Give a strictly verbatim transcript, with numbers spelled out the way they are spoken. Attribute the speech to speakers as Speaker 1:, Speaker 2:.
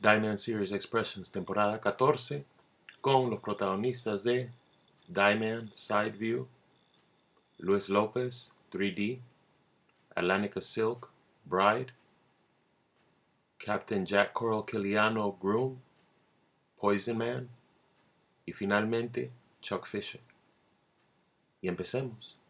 Speaker 1: Dieman Series Expressions temporada catorce con los protagonistas de Dieman Side View, Luis Lopez tres D, Atlantica Silk Bride, Captain Jack Coral Kiliano Groom, Poison Man y finalmente Chuck Fisher. Y empecemos.